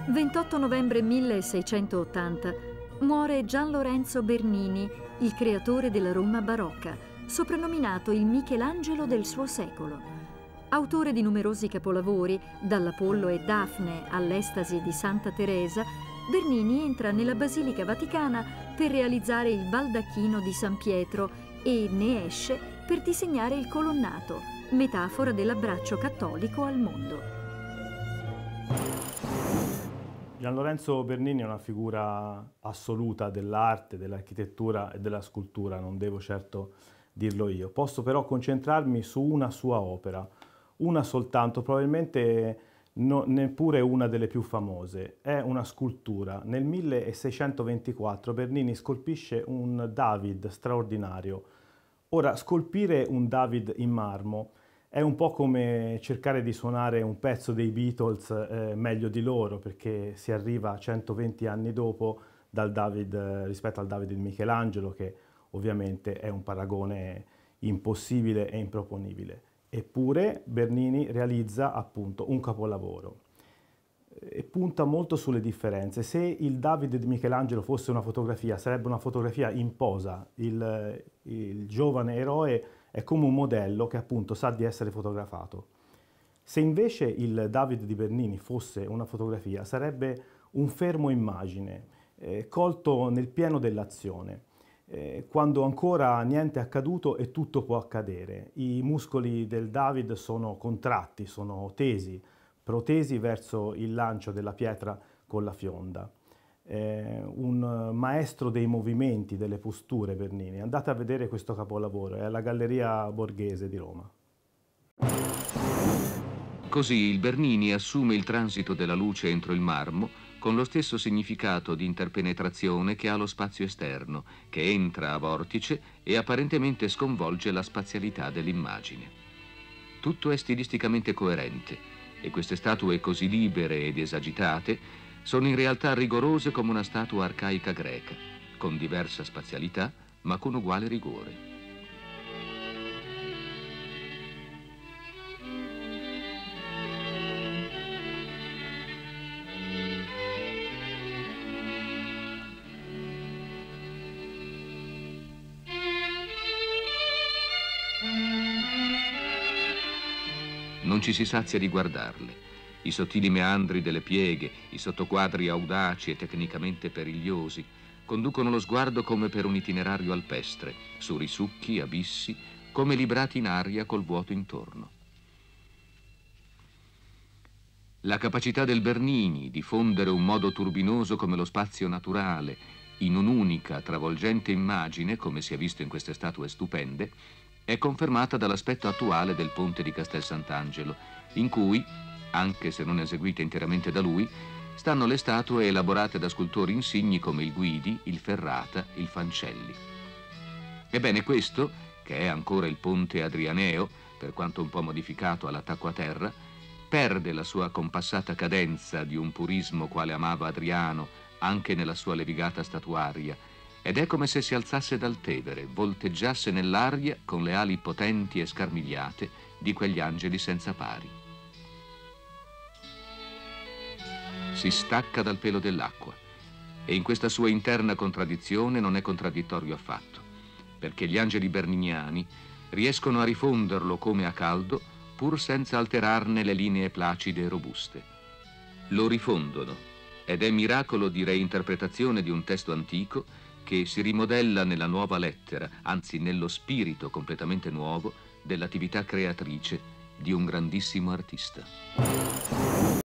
28 novembre 1680 muore Gian Lorenzo Bernini, il creatore della Roma barocca, soprannominato il Michelangelo del suo secolo. Autore di numerosi capolavori, dall'Apollo e Dafne all'Estasi di Santa Teresa, Bernini entra nella Basilica Vaticana per realizzare il baldacchino di San Pietro e ne esce per disegnare il colonnato, metafora dell'abbraccio cattolico al mondo. Gian Lorenzo Bernini è una figura assoluta dell'arte, dell'architettura e della scultura, non devo certo dirlo io. Posso però concentrarmi su una sua opera, una soltanto, probabilmente neppure una delle più famose. È una scultura. Nel 1624 Bernini scolpisce un David straordinario. Ora, scolpire un David in marmo è un po' come cercare di suonare un pezzo dei Beatles meglio di loro, perché si arriva 120 anni dopo rispetto al David di Michelangelo, che ovviamente è un paragone impossibile e improponibile. Eppure Bernini realizza appunto un capolavoro e punta molto sulle differenze. Se il David di Michelangelo fosse una fotografia, sarebbe una fotografia in posa. Il giovane eroe è come un modello che appunto sa di essere fotografato. Se invece il David di Bernini fosse una fotografia, sarebbe un fermo immagine, colto nel pieno dell'azione, quando ancora niente è accaduto e tutto può accadere. I muscoli del David sono contratti, sono tesi, protesi verso il lancio della pietra con la fionda. Un maestro dei movimenti, delle posture Bernini. Andate a vedere questo capolavoro, è alla Galleria Borghese di Roma. Così il Bernini assume il transito della luce entro il marmo con lo stesso significato di interpenetrazione che ha lo spazio esterno, che entra a vortice e apparentemente sconvolge la spazialità dell'immagine. Tutto è stilisticamente coerente e queste statue così libere ed esagitate sono in realtà rigorose come una statua arcaica greca, con diversa spazialità ma con uguale rigore. Non ci si sazia di guardarle. I sottili meandri delle pieghe, i sottoquadri audaci e tecnicamente perigliosi, conducono lo sguardo come per un itinerario alpestre, su risucchi, abissi, come librati in aria col vuoto intorno. La capacità del Bernini di fondere un modo turbinoso come lo spazio naturale in un'unica, travolgente immagine, come si è visto in queste statue stupende, è confermata dall'aspetto attuale del ponte di Castel Sant'Angelo, in cui, anche se non eseguite interamente da lui, stanno le statue elaborate da scultori insigni come il Guidi, il Ferrata, il Fancelli. Ebbene questo, che è ancora il ponte adrianeo, per quanto un po' modificato all'attacco a terra, perde la sua compassata cadenza di un purismo quale amava Adriano anche nella sua levigata statuaria, ed è come se si alzasse dal Tevere, volteggiasse nell'aria con le ali potenti e scarmigliate di quegli angeli senza pari. Si stacca dal pelo dell'acqua e in questa sua interna contraddizione non è contraddittorio affatto, perché gli angeli berniniani riescono a rifonderlo come a caldo pur senza alterarne le linee placide e robuste. Lo rifondono ed è miracolo di reinterpretazione di un testo antico che si rimodella nella nuova lettera, anzi nello spirito completamente nuovo dell'attività creatrice di un grandissimo artista.